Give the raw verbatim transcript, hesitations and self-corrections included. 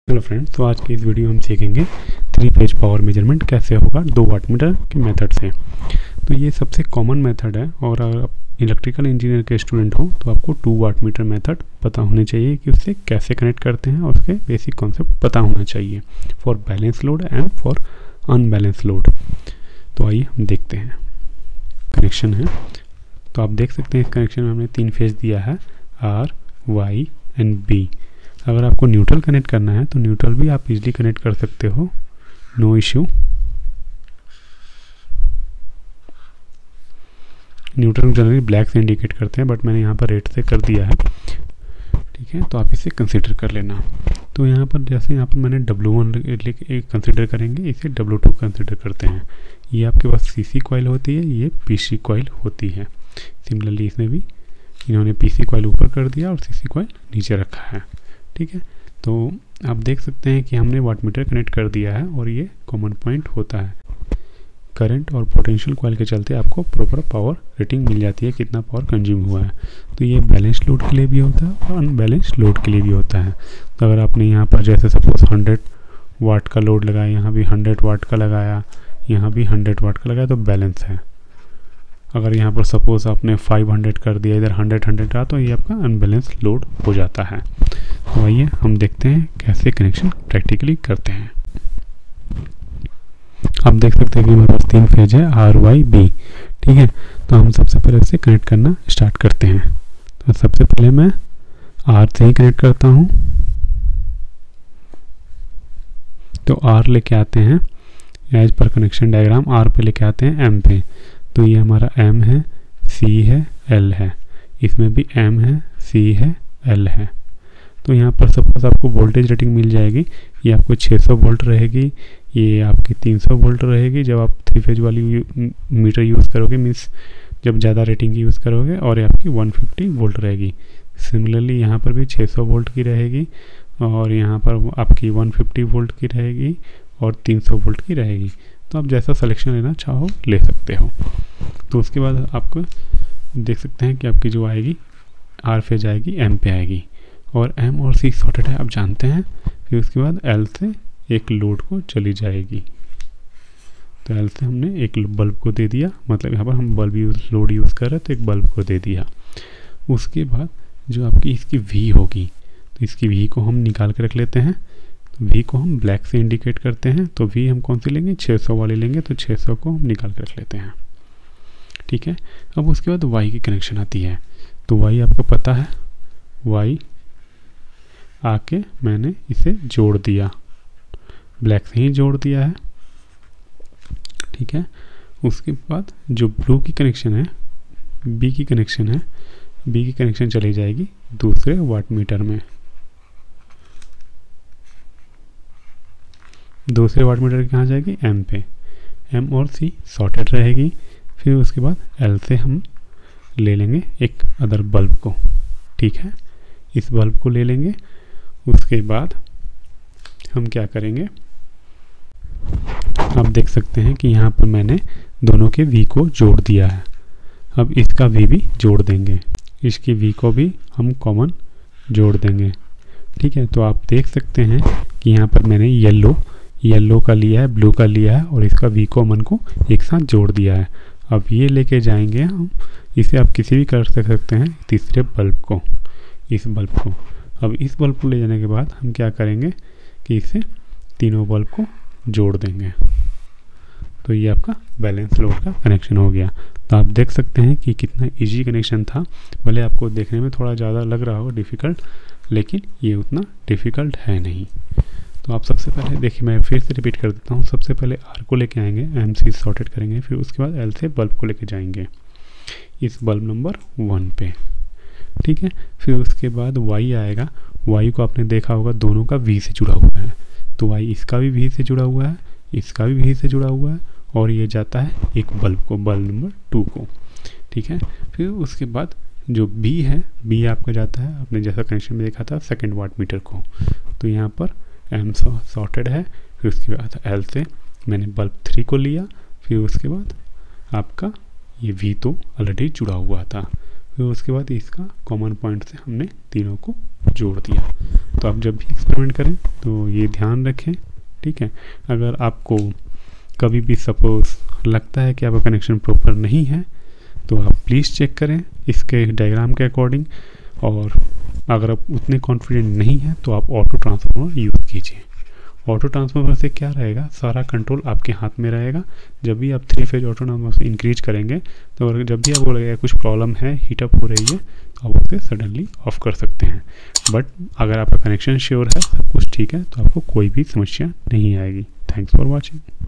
Hello friends, तो आज की इस वीडियो में हम सीखेंगे थ्री फेज पावर मेजरमेंट कैसे होगा दो वाट मीटर के मेथड से। तो ये सबसे कॉमन मेथड है और अगर आप इलेक्ट्रिकल इंजीनियर के स्टूडेंट हो तो आपको टू वाट मीटर मेथड पता होने चाहिए कि उससे कैसे कनेक्ट करते हैं और उसके बेसिक कॉन्सेप्ट पता होना चाहिए for balance load and for unbalance load. तो आइए हम देखते हैं। कनेक्शन है तो आप देख सकते हैं इस कनेक्शन में हमने तीन फेज दिया है, आर, वाई एंड बी। अगर आपको न्यूट्रल कनेक्ट करना है तो न्यूट्रल भी आप इजीली कनेक्ट कर सकते हो, no issue. Neutral generally black से इंडिकेट करते हैं बट मैंने यहाँ पर रेड से कर दिया है, ठीक है। तो आप इसे कंसीडर कर लेना। तो यहाँ पर जैसे यहाँ पर मैंने डब्ल्यू वन कंसिडर करेंगे, इसे डब्ल्यू टू कंसिडर करते हैं। ये आपके पास सी सी कॉइल होती है, ये पी सी कॉइल होती है। सिमिलरली इसमें भी इन्होंने पी सी कॉइल ऊपर कर दिया और सी सी कॉइल नीचे रखा है, ठीक है। तो आप देख सकते हैं कि हमने वाट मीटर कनेक्ट कर दिया है और ये कॉमन पॉइंट होता है। करंट और पोटेंशियल कॉइल के चलते आपको प्रॉपर पावर रेटिंग मिल जाती है, कितना पावर कंज्यूम हुआ है। तो ये बैलेंस लोड के लिए भी होता है और अनबैलेंस लोड के लिए भी होता है। तो अगर आपने यहाँ पर जैसे सपोज हंड्रेड वाट का लोड लगाया, यहाँ भी हंड्रेड वाट का लगाया, यहाँ भी हंड्रेड वाट का लगाया तो बैलेंस है। अगर यहाँ पर सपोज आपने फाइव हंड्रेड कर दिया, इधर हंड्रेड हंड्रेड रहा तो ये आपका अनबैलेंस लोड हो जाता है। तो आइए हम देखते हैं कैसे कनेक्शन प्रैक्टिकली करते हैं। आप देख सकते हैं कि मेरे पास तीन फेज है, आर वाई बी, ठीक है। तो हम सबसे पहले इसे कनेक्ट करना स्टार्ट करते हैं। तो सबसे पहले मैं आर से ही कनेक्ट करता हूँ। तो आर लेके आते हैं as per connection diagram, are पे लेके आते हैं एम पे। तो ये हमारा एम है, सी है, एल है। इसमें भी एम है, सी है, एल है। तो यहाँ पर सपोज आपको वोल्टेज रेटिंग मिल जाएगी, ये आपको छह सौ वोल्ट रहेगी, ये आपकी तीन सौ वोल्ट रहेगी जब आप थ्री फेज वाली यू, मीटर यूज़ करोगे, मीन्स जब ज़्यादा रेटिंग की यूज़ करोगे, और ये आपकी वन फिफ्टी वोल्ट रहेगी। सिमिलरली यहाँ पर भी छह सौ वोल्ट की रहेगी और यहाँ पर आपकी वन फिफ्टी वोल्ट की रहेगी और तीन सौ वोल्ट की रहेगी। तो आप जैसा सिलेक्शन लेना चाहो ले सकते हो। तो उसके बाद आपको देख सकते हैं कि आपकी जो आएगी आर फेज आएगी, एम पे आएगी और एम और सी सॉर्टेड है आप जानते हैं। फिर उसके बाद एल से एक लोड को चली जाएगी। तो एल से हमने एक बल्ब को दे दिया, मतलब यहाँ पर हम बल्ब यूज लोड यूज़ कर रहे हैं तो एक बल्ब को दे दिया। उसके बाद जो आपकी इसकी वी होगी तो इसकी वी को हम निकाल के रख लेते हैं। तो वी को हम ब्लैक से इंडिकेट करते हैं। तो वी हम कौन सी लेंगे, छह सौ वाली लेंगे। तो छह सौ को हम निकाल के रख लेते हैं, ठीक है। अब उसके बाद वाई की कनेक्शन आती है। तो वाई आपको पता है, वाई आके मैंने इसे जोड़ दिया, ब्लैक से ही जोड़ दिया है, ठीक है। उसके बाद जो ब्लू की कनेक्शन है, बी की कनेक्शन है, बी की कनेक्शन चली जाएगी दूसरे वाट मीटर में। दूसरे वाट मीटर कहाँ जाएगी, एम पे। एम और सी सॉर्टेड रहेगी। फिर उसके बाद एल से हम ले लेंगे एक अदर बल्ब को, ठीक है। इस बल्ब को ले लेंगे। उसके बाद हम क्या करेंगे, आप देख सकते हैं कि यहाँ पर मैंने दोनों के वी को जोड़ दिया है। अब इसका वी भी जोड़ देंगे, इसकी वी को भी हम कॉमन जोड़ देंगे, ठीक है। तो आप देख सकते हैं कि यहाँ पर मैंने येलो येलो का लिया है, ब्लू का लिया है और इसका वी कॉमन को एक साथ जोड़ दिया है। अब ये लेके जाएंगे हम, इसे आप किसी भी कर सकते हैं तीसरे बल्ब को, इस बल्ब को। अब इस बल्ब को ले जाने के बाद हम क्या करेंगे कि इसे तीनों बल्ब को जोड़ देंगे। तो ये आपका बैलेंस लोड का कनेक्शन हो गया। तो आप देख सकते हैं कि कितना इजी कनेक्शन था। भले आपको देखने में थोड़ा ज़्यादा लग रहा हो डिफ़िकल्ट, लेकिन ये उतना डिफ़िकल्ट है नहीं। तो आप सबसे पहले देखिए, मैं फिर से रिपीट कर देता हूँ। सबसे पहले आर को लेके आएंगे, एम सी सॉर्टेड करेंगे, फिर उसके बाद एल से बल्ब को लेके जाएंगे इस बल्ब नंबर वन पे, ठीक है। फिर उसके बाद वाई आएगा। वाई को आपने देखा होगा दोनों का वी से जुड़ा हुआ है। तो वाई इसका भी वी से जुड़ा हुआ है, इसका भी वी से जुड़ा हुआ है और ये जाता है एक बल्ब को, बल्ब नंबर टू को, ठीक है। फिर उसके बाद जो बी है, बी आपका जाता है, आपने जैसा कनेक्शन में देखा था, सेकेंड वाट मीटर को। तो यहाँ पर एम सॉर्टेड है। फिर उसके बाद एल से मैंने बल्ब थ्री को लिया। फिर उसके बाद आपका ये वी तो ऑलरेडी जुड़ा हुआ था, फिर उसके बाद इसका कॉमन पॉइंट से हमने तीनों को जोड़ दिया। तो आप जब भी एक्सपेरिमेंट करें तो ये ध्यान रखें, ठीक है। अगर आपको कभी भी सपोज लगता है कि आपका कनेक्शन प्रॉपर नहीं है तो आप प्लीज़ चेक करें इसके डायग्राम के अकॉर्डिंग, और अगर आप उतने कॉन्फिडेंट नहीं हैं तो आप ऑटो ट्रांसफार्मर यूज़ कीजिए। ऑटो ट्रांसफार्मर से क्या रहेगा, सारा कंट्रोल आपके हाथ में रहेगा। जब भी आप थ्री फेज ऑटो ट्रांसफार्मर से इंक्रीज करेंगे तो अगर जब भी आपको लगेगा कुछ प्रॉब्लम है, हीटअप हो रही है, तो आप उसे सडनली ऑफ कर सकते हैं। बट अगर आपका कनेक्शन श्योर है, सब कुछ ठीक है, तो आपको कोई भी समस्या नहीं आएगी। Thanks for watching.